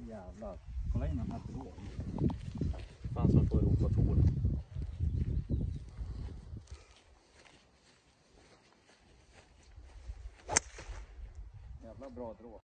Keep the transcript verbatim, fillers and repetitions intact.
Jävlar. Kolla in den här tråden. Fan som får ropa tår. Jävla bra drå.